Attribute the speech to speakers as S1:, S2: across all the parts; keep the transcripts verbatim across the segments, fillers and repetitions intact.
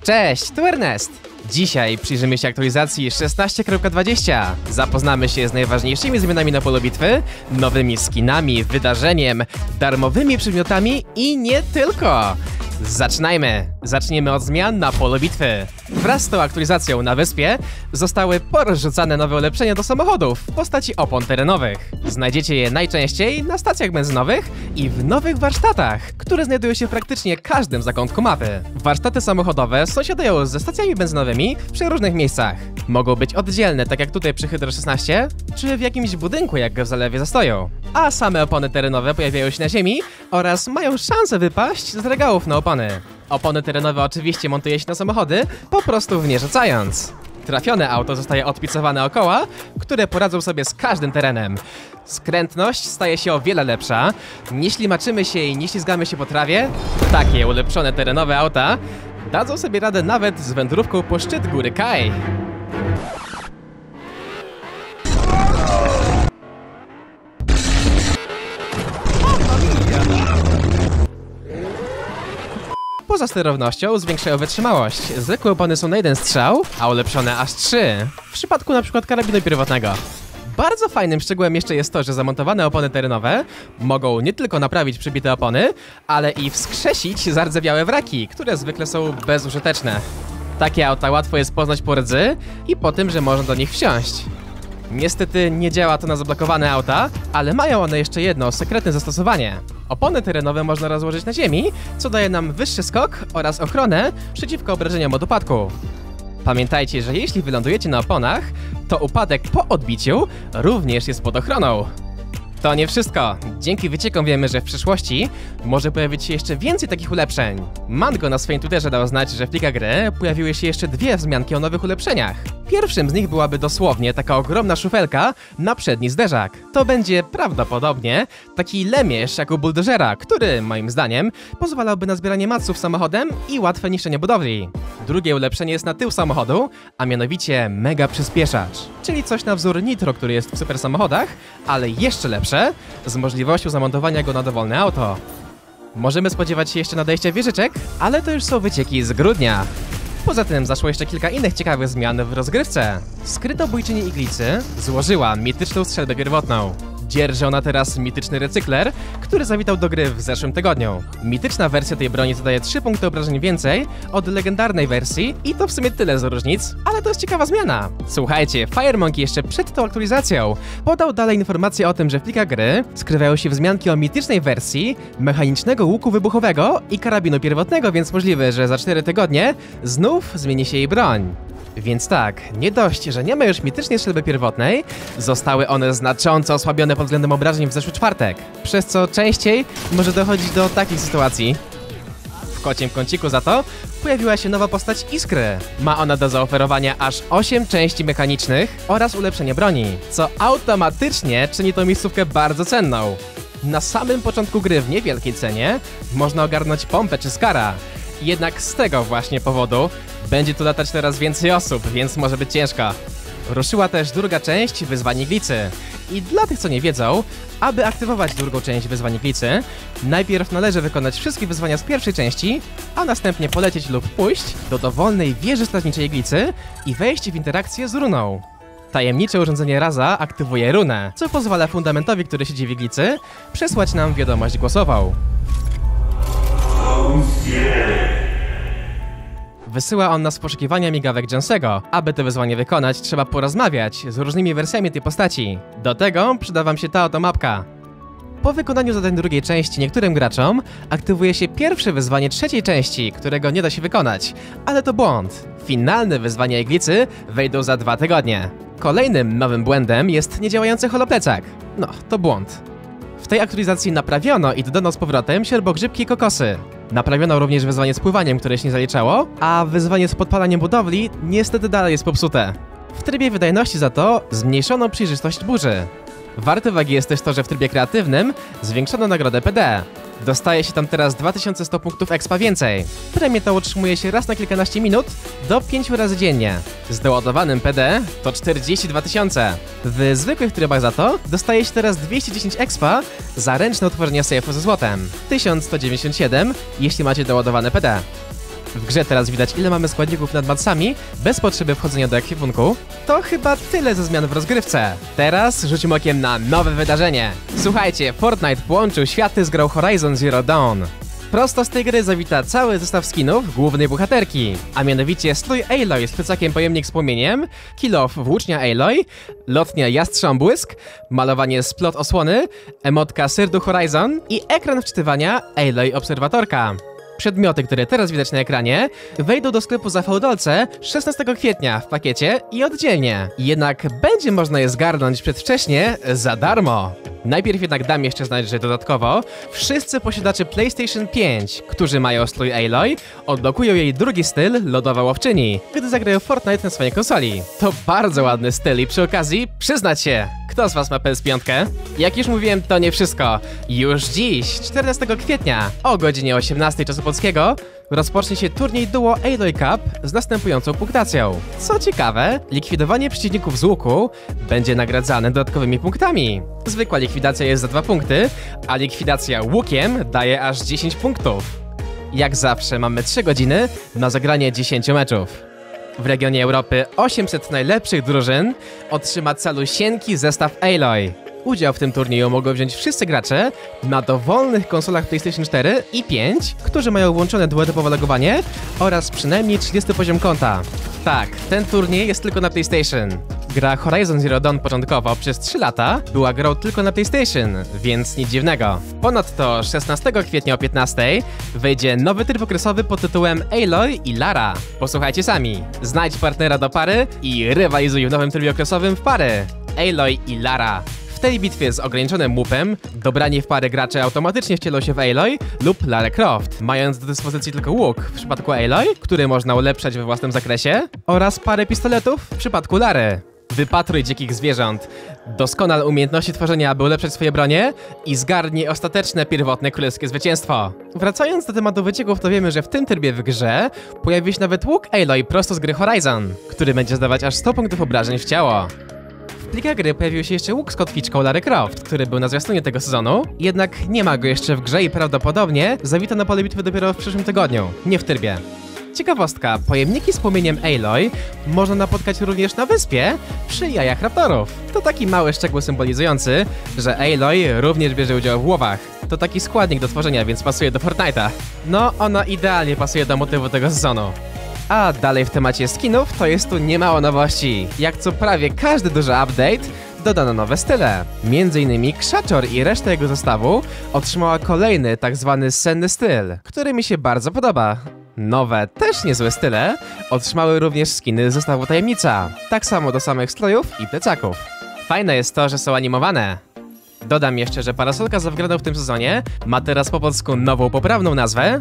S1: Cześć, tu Ernest! Dzisiaj przyjrzymy się aktualizacji szesnaście kropka dwadzieścia. Zapoznamy się z najważniejszymi zmianami na polu bitwy, nowymi skinami, wydarzeniem, darmowymi przedmiotami i nie tylko! Zaczynajmy! Zaczniemy od zmian na polu bitwy. Wraz z tą aktualizacją na wyspie zostały porozrzucane nowe ulepszenia do samochodów w postaci opon terenowych. Znajdziecie je najczęściej na stacjach benzynowych i w nowych warsztatach, które znajdują się w praktycznie każdym zakątku mapy. Warsztaty samochodowe sąsiadują ze stacjami benzynowymi w przeróżnych miejscach. Mogą być oddzielne, tak jak tutaj przy Hydro szesnaście, czy w jakimś budynku, jak w Zalewie Zastoju. A same opony terenowe pojawiają się na ziemi oraz mają szansę wypaść z regałów na opony. Opony terenowe oczywiście montuje się na samochody, po prostu w nie rzucając. Trafione auto zostaje odpicowane o koła, które poradzą sobie z każdym terenem. Skrętność staje się o wiele lepsza, nie ślimaczymy się i nie ślizgamy się po trawie. Takie ulepszone terenowe auta dadzą sobie radę nawet z wędrówką po szczyt góry Kaj. Poza sterownością zwiększają wytrzymałość. Zwykłe opony są na jeden strzał, a ulepszone aż trzy. W przypadku np. karabinu pierwotnego. Bardzo fajnym szczegółem jeszcze jest to, że zamontowane opony terenowe mogą nie tylko naprawić przybite opony, ale i wskrzesić zardzewiałe wraki, które zwykle są bezużyteczne. Takie auta łatwo jest poznać po rdzy i po tym, że można do nich wsiąść. Niestety nie działa to na zablokowane auta, ale mają one jeszcze jedno sekretne zastosowanie. Opony terenowe można rozłożyć na ziemi, co daje nam wyższy skok oraz ochronę przeciwko obrażeniom od upadku. Pamiętajcie, że jeśli wylądujecie na oponach, to upadek po odbiciu również jest pod ochroną. To nie wszystko. Dzięki wyciekom wiemy, że w przyszłości może pojawić się jeszcze więcej takich ulepszeń. Mango na swoim Twitterze dał znać, że w plikach gry pojawiły się jeszcze dwie wzmianki o nowych ulepszeniach. Pierwszym z nich byłaby dosłownie taka ogromna szufelka na przedni zderzak. To będzie prawdopodobnie taki lemierz jak u buldożera, który moim zdaniem pozwalałby na zbieranie maców samochodem i łatwe niszczenie budowli. Drugie ulepszenie jest na tył samochodu, a mianowicie mega przyspieszacz, czyli coś na wzór nitro, który jest w super samochodach, ale jeszcze lepsze, z możliwością zamontowania go na dowolne auto. Możemy spodziewać się jeszcze nadejścia wieżyczek, ale to już są wycieki z grudnia. Poza tym zaszło jeszcze kilka innych ciekawych zmian w rozgrywce. Skrytobójczyni Iglicy złożyła mityczną strzelbę pierwotną. Dzierży ona teraz mityczny recykler, który zawitał do gry w zeszłym tygodniu. Mityczna wersja tej broni zadaje trzy punkty obrażeń więcej od legendarnej wersji i to w sumie tyle z różnic, ale to jest ciekawa zmiana. Słuchajcie, Firemonkey jeszcze przed tą aktualizacją podał dalej informacje o tym, że w plikach gry skrywają się wzmianki o mitycznej wersji mechanicznego łuku wybuchowego i karabinu pierwotnego, więc możliwe, że za cztery tygodnie znów zmieni się jej broń. Więc tak, nie dość, że nie ma już mitycznej strzelby pierwotnej, zostały one znacząco osłabione pod względem obrażeń w zeszły czwartek, przez co częściej może dochodzić do takich sytuacji. W kociem kąciku za to pojawiła się nowa postać Iskry. Ma ona do zaoferowania aż osiem części mechanicznych oraz ulepszenie broni, co automatycznie czyni tą miejscówkę bardzo cenną. Na samym początku gry w niewielkiej cenie można ogarnąć pompę czy skara. Jednak z tego właśnie powodu będzie tu latać teraz więcej osób, więc może być ciężko. Ruszyła też druga część Wyzwań Iglicy. I dla tych, co nie wiedzą, aby aktywować drugą część Wyzwań Iglicy, najpierw należy wykonać wszystkie wyzwania z pierwszej części, a następnie polecieć lub pójść do dowolnej wieży strażniczej Iglicy i wejść w interakcję z runą. Tajemnicze urządzenie Raza aktywuje runę, co pozwala fundamentowi, który siedzi w Iglicy, przesłać nam wiadomość głosową. Wysyła on nas w poszukiwania migawek Jensego. Aby to wyzwanie wykonać, trzeba porozmawiać z różnymi wersjami tej postaci. Do tego przyda wam się ta oto mapka. Po wykonaniu zadań drugiej części niektórym graczom aktywuje się pierwsze wyzwanie trzeciej części, którego nie da się wykonać, ale to błąd. Finalne wyzwania Iglicy wejdą za dwa tygodnie. Kolejnym nowym błędem jest niedziałający holoplecak. No, to błąd. W tej aktualizacji naprawiono i dodano z powrotem siorbogrzybki i kokosy. Naprawiono również wyzwanie z pływaniem, które się nie zaliczało, a wyzwanie z podpalaniem budowli niestety dalej jest popsute. W trybie wydajności za to zmniejszono przejrzystość burzy. Warte uwagi jest też to, że w trybie kreatywnym zwiększono nagrodę P D. Dostaje się tam teraz dwa tysiące sto punktów expa więcej. Premię to otrzymuje się raz na kilkanaście minut do pięciu razy dziennie. Z doładowanym P D to czterdzieści dwa tysiące. W zwykłych trybach za to dostaje się teraz dwieście dziesięć expa za ręczne otworzenie sejfu ze złotem. tysiąc sto dziewięćdziesiąt siedem, jeśli macie doładowane P D. w grze teraz widać, ile mamy składników nad macami, bez potrzeby wchodzenia do ekwipunku, to chyba tyle ze zmian w rozgrywce. Teraz rzucimy okiem na nowe wydarzenie. Słuchajcie, Fortnite połączył światy z grą Horizon Zero Dawn. Prosto z tej gry zawita cały zestaw skinów głównej bohaterki, a mianowicie strój Aloy z plecakiem pojemnik z płomieniem, kill off włócznia Aloy, lotnia Jastrząbłysk, malowanie splot osłony, emotka Syrdu Horizon i ekran wczytywania Aloy Obserwatorka. Przedmioty, które teraz widać na ekranie, wejdą do sklepu za fałdolce szesnastego kwietnia w pakiecie i oddzielnie. Jednak będzie można je zgarnąć przedwcześnie za darmo. Najpierw jednak dam jeszcze znać, że dodatkowo wszyscy posiadacze PlayStation pięć, którzy mają strój Aloy, odblokują jej drugi styl, Lodowa Łowczyni, gdy zagrają Fortnite na swojej konsoli. To bardzo ładny styl i przy okazji, przyznać się, kto z was ma P S pięć? Jak już mówiłem, to nie wszystko. Już dziś, czternastego kwietnia, o godzinie osiemnastej czasu polskiego, rozpocznie się turniej Duo Aloy Cup z następującą punktacją. Co ciekawe, likwidowanie przeciwników z łuku będzie nagradzane dodatkowymi punktami. Zwykła likwidacja jest za dwa punkty, a likwidacja łukiem daje aż dziesięć punktów. Jak zawsze mamy trzy godziny na zagranie dziesięciu meczów. W regionie Europy osiemset najlepszych drużyn otrzyma calusieńki zestaw Aloy. Udział w tym turnieju mogą wziąć wszyscy gracze na dowolnych konsolach PlayStation cztery i pięć, którzy mają włączone dwuetapowe logowanie oraz przynajmniej trzydziesty poziom konta. Tak, ten turniej jest tylko na PlayStation. Gra Horizon Zero Dawn początkowo przez trzy lata była grą tylko na PlayStation, więc nic dziwnego. Ponadto szesnastego kwietnia o piętnastej wejdzie nowy tryb okresowy pod tytułem Aloy i Lara. Posłuchajcie sami. Znajdź partnera do pary i rywalizuj w nowym trybie okresowym w pary. Aloy i Lara. W tej bitwie z ograniczonym łupem dobrani w pary gracze automatycznie wcielą się w Aloy lub Lara Croft, mając do dyspozycji tylko łuk w przypadku Aloy, który można ulepszać we własnym zakresie, oraz parę pistoletów w przypadku Lary. Wypatruj dzikich zwierząt, doskonal umiejętności tworzenia, aby ulepszać swoje bronie i zgarnij ostateczne, pierwotne królewskie zwycięstwo. Wracając do tematu wycieków, to wiemy, że w tym trybie w grze pojawi się nawet łuk Aloy prosto z gry Horizon, który będzie zdawać aż sto punktów obrażeń w ciało. W plikach gry pojawił się jeszcze łuk z kotwiczką Lara Croft, który był na zwiastunie tego sezonu, jednak nie ma go jeszcze w grze i prawdopodobnie zawita na pole bitwy dopiero w przyszłym tygodniu, nie w trybie. Ciekawostka, pojemniki z płomieniem Aloy można napotkać również na wyspie przy jajach raptorów. To taki mały szczegół symbolizujący, że Aloy również bierze udział w łowach. To taki składnik do tworzenia, więc pasuje do Fortnite'a. No, ona idealnie pasuje do motywu tego sezonu. A dalej w temacie skinów to jest tu niemało nowości. Jak co prawie każdy duży update, dodano nowe style. Między innymi Krzaczor i reszta jego zestawu otrzymała kolejny tak zwany senny styl, który mi się bardzo podoba. Nowe, też niezłe style otrzymały również skiny z zestawu Tajemnica. Tak samo do samych strojów i plecaków. Fajne jest to, że są animowane. Dodam jeszcze, że parasolka za wgraną w tym sezonie ma teraz po polsku nową, poprawną nazwę,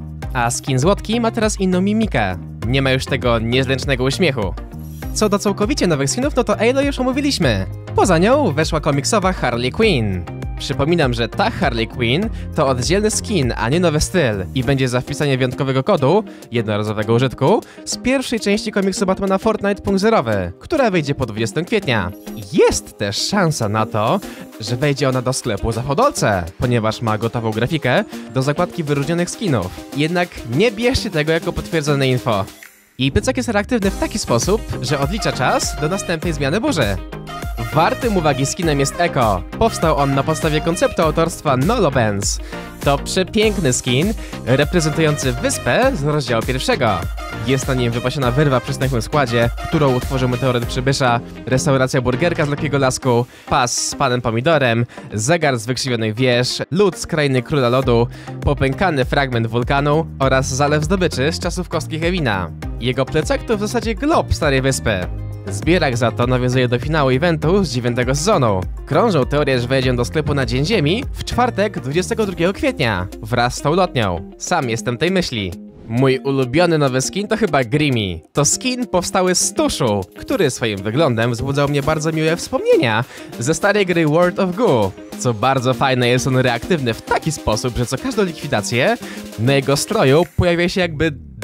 S1: a skin Złotki ma teraz inną mimikę. Nie ma już tego niezręcznego uśmiechu. Co do całkowicie nowych skinów, no to Aloy już omówiliśmy. Poza nią weszła komiksowa Harley Quinn. Przypominam, że ta Harley Quinn to oddzielny skin, a nie nowy styl i będzie za wpisanie wyjątkowego kodu, jednorazowego użytku, z pierwszej części komiksu Batmana Fortnite punkt zerowy, która wyjdzie po dwudziestego kwietnia. Jest też szansa na to, że wejdzie ona do sklepu za hodolce, ponieważ ma gotową grafikę do zakładki wyróżnionych skinów. Jednak nie bierzcie tego jako potwierdzone info. Jej plecak jest reaktywny w taki sposób, że odlicza czas do następnej zmiany burzy. Wartym uwagi skinem jest Echo. Powstał on na podstawie konceptu autorstwa Nolobens. To przepiękny skin, reprezentujący wyspę z rozdziału pierwszego. Jest na nim wypasiona wyrwa w przystępnym składzie, którą utworzył meteoryt przybysza, restauracja burgerka z lekkiego lasku, pas z panem pomidorem, zegar z wykrzywionych wież, lód z krainy króla lodu, popękany fragment wulkanu oraz zalew zdobyczy z czasów kostki Kevina. Jego plecak to w zasadzie glob starej wyspy. Zbierak za to nawiązuje do finału eventu z dziewiątego sezonu. Krążą teorie, że wejdzie do sklepu na Dzień Ziemi w czwartek dwudziestego drugiego kwietnia, wraz z tą lotnią. Sam jestem tej myśli. Mój ulubiony nowy skin to chyba Grimmy. To skin powstały z tuszu, który swoim wyglądem wzbudzał mnie bardzo miłe wspomnienia ze starej gry World of Goo. Co bardzo fajne, jest on reaktywny w taki sposób, że co każdą likwidację na jego stroju pojawia się jakby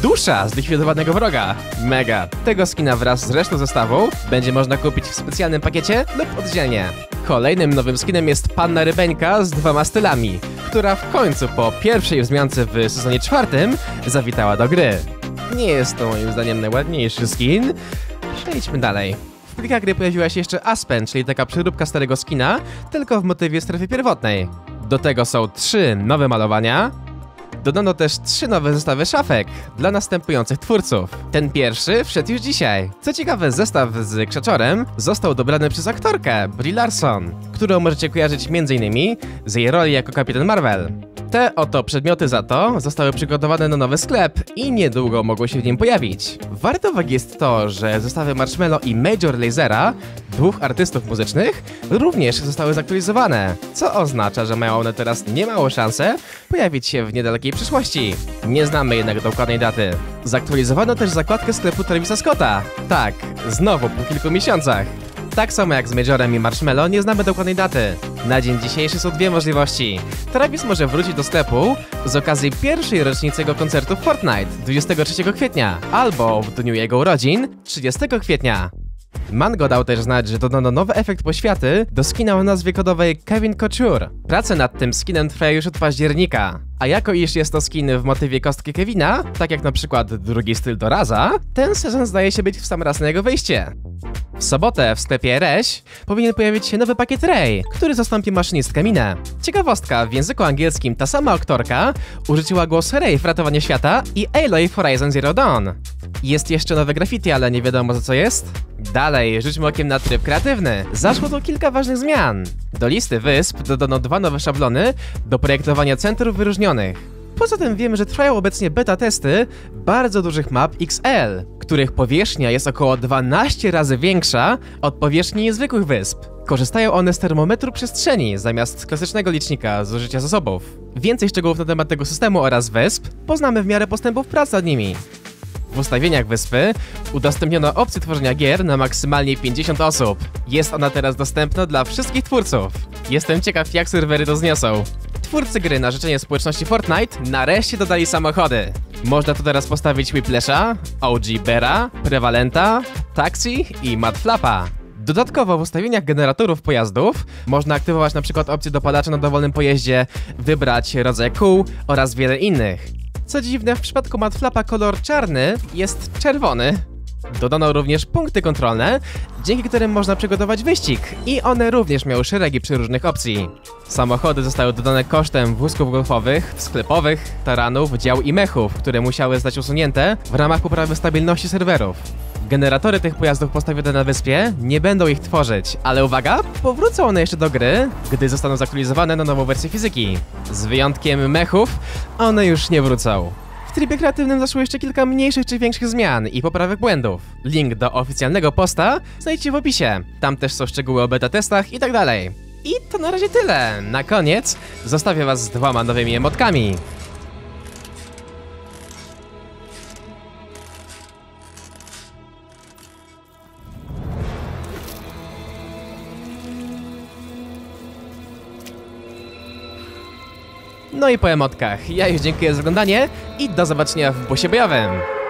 S1: Dusza zlikwidowanego wroga. Mega. Tego skina wraz z resztą zestawu będzie można kupić w specjalnym pakiecie lub oddzielnie. Kolejnym nowym skinem jest Panna Rybeńka z dwoma stylami, która w końcu po pierwszej wzmiance w sezonie czwartym zawitała do gry. Nie jest to moim zdaniem najładniejszy skin. Przejdźmy dalej. W plikach gry pojawiła się jeszcze Aspen, czyli taka przeróbka starego skina, tylko w motywie strefy pierwotnej. Do tego są trzy nowe malowania. Dodano też trzy nowe zestawy szafek dla następujących twórców. Ten pierwszy wszedł już dzisiaj. Co ciekawe, zestaw z Krzaczorem został dobrany przez aktorkę Brie Larson, którą możecie kojarzyć między innymi z jej roli jako Kapitan Marvel. Te oto przedmioty za to zostały przygotowane na nowy sklep i niedługo mogą się w nim pojawić. Warte uwagi jest to, że zestawy Marshmallow i Major Lazera, dwóch artystów muzycznych, również zostały zaktualizowane, co oznacza, że mają one teraz niemałą szansę pojawić się w niedalekiej przyszłości. Nie znamy jednak dokładnej daty. Zaktualizowano też zakładkę sklepu Travisa Scotta. Tak, znowu po kilku miesiącach. Tak samo jak z Majorem i Marshmallow nie znamy dokładnej daty. Na dzień dzisiejszy są dwie możliwości. Travis może wrócić do sklepu z okazji pierwszej rocznicy jego koncertu w Fortnite dwudziestego trzeciego kwietnia, albo w dniu jego urodzin trzydziestego kwietnia. Mango dał też znać, że dodano nowy efekt poświaty do skina o nazwie kodowej Kevin Couture. Prace nad tym skinem trwają już od października. A jako iż jest to skin w motywie kostki Kevina, tak jak na przykład drugi styl do Raza, ten sezon zdaje się być w sam raz na jego wyjście. W sobotę w sklepie Reś powinien pojawić się nowy pakiet Rey, który zastąpi maszynistkę Minę. Ciekawostka, w języku angielskim ta sama aktorka użyczyła głos Rey w Ratowaniu Świata i Aloy w Horizon Zero Dawn. Jest jeszcze nowe graffiti, ale nie wiadomo za co jest. Dalej, rzućmy okiem na tryb kreatywny. Zaszło tu kilka ważnych zmian. Do listy wysp dodano dwa nowe szablony do projektowania centrów wyróżnionych. Poza tym wiemy, że trwają obecnie beta testy bardzo dużych map X L, których powierzchnia jest około dwanaście razy większa od powierzchni niezwykłych wysp. Korzystają one z termometru przestrzeni zamiast klasycznego licznika zużycia zasobów. Więcej szczegółów na temat tego systemu oraz wysp poznamy w miarę postępów prac nad nimi. W ustawieniach wyspy udostępniono opcję tworzenia gier na maksymalnie pięćdziesiąt osób. Jest ona teraz dostępna dla wszystkich twórców. Jestem ciekaw, jak serwery to zniosą. Twórcy gry na życzenie społeczności Fortnite nareszcie dodali samochody. Można tu teraz postawić Whiplasha, O G Beara, Prevalenta, Taxi i Mudflapa. Dodatkowo w ustawieniach generatorów pojazdów można aktywować np. opcję dopalacza na dowolnym pojeździe, wybrać rodzaj kół oraz wiele innych. Co dziwne, w przypadku Mudflapa kolor czarny jest czerwony. Dodano również punkty kontrolne, dzięki którym można przygotować wyścig i one również miały szeregi przeróżnych opcji. Samochody zostały dodane kosztem wózków golfowych, sklepowych, taranów, dział i mechów, które musiały zostać usunięte w ramach poprawy stabilności serwerów. Generatory tych pojazdów postawione na wyspie nie będą ich tworzyć, ale uwaga, powrócą one jeszcze do gry, gdy zostaną zaktualizowane na nową wersję fizyki. Z wyjątkiem mechów, one już nie wrócą. W trybie kreatywnym zaszło jeszcze kilka mniejszych czy większych zmian i poprawek błędów. Link do oficjalnego posta znajdziecie w opisie. Tam też są szczegóły o beta testach i tak dalej. I to na razie tyle. Na koniec zostawię was z dwoma nowymi emotkami. No i po emotkach. Ja już dziękuję za oglądanie i do zobaczenia w busie bojowym.